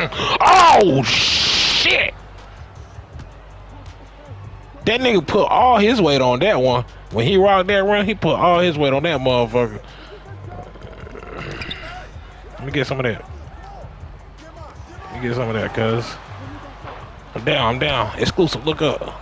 Oh shit! That nigga put all his weight on that one. When he rocked that run, he put all his weight on that motherfucker. Let me get some of that. Let me get some of that, cuz. I'm down, I'm down. Exclusive, look up.